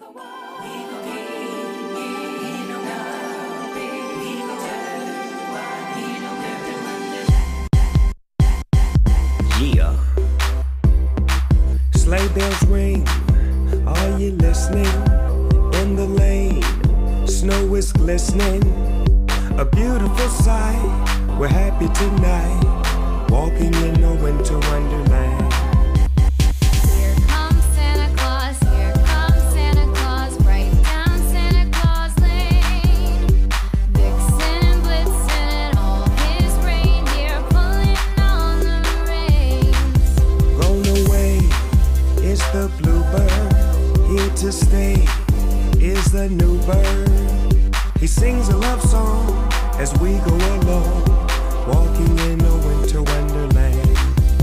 Yeah. Sleigh bells ring, are you listening? In the lane, snow is glistening. A beautiful sight, we're happy tonight, walking in a winter wonderland. Here comes Santa Claus, right down Santa Claus Lane. Vixen and Blitzen and all his reindeer pulling on the reins. Blown away is the bluebird, here to stay is the new bird. He sings a love song as we go along, walking in a winter wonderland.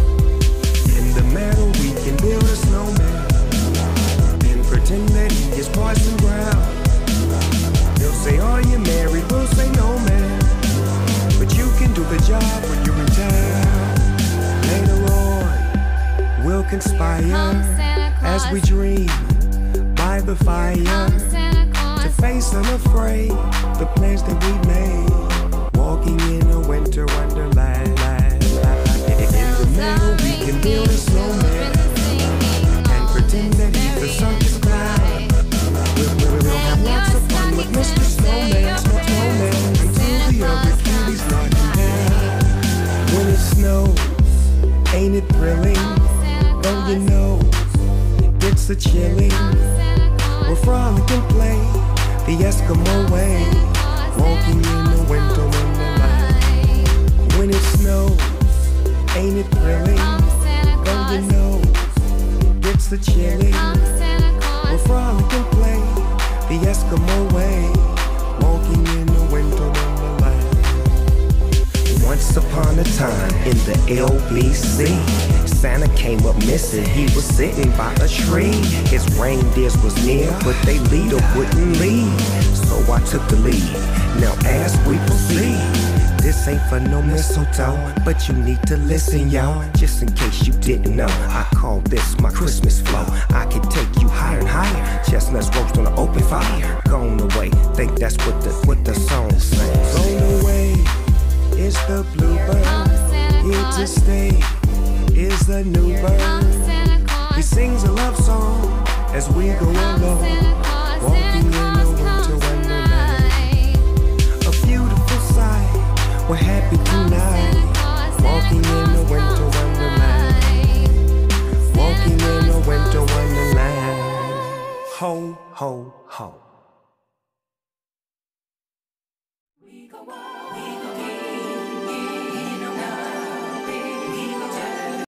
In the meadow we can build a snowman and pretend that he is Parson Brown. He'll say, are you married? We'll say, no man, but you can do the job when you're in town. Later on we'll conspire as we dream by the fire to face unafraid the plans that we made, walking in a winter wonderland. In the middle we can build a snowman and pretend that he's a circus clown. We'll have lots of fun with Mr. Snowman, until the other cuties knock him down. When it snows, ain't it thrilling? Don't you know it's a chilling? We'll frolic and play the Eskimo way, walking in the winter wonderland. When it snows, ain't it thrilling? Don't you know it's the chilling? We'll frolic and play the Eskimo way, walking in the winter wonderland. Once upon a time in the LBC, Santa came up missing, he was sitting by a tree. His reindeers was near, but they leader wouldn't lead. So I took the lead, now as we proceed. This ain't for no mistletoe, but you need to listen, y'all. Just in case you didn't know, I call this my Christmas flow. I can take you higher and higher, chestnuts roast on an open fire. Gone away, think that's what the song says. Gone away is the bluebird, here to stay is the new bird. He sings a love song as we go along, walking in a winter wonderland. A beautiful sight, we're happy tonight, walking in a winter wonderland, walking in a winter wonderland. Ho, ho, ho. We go on.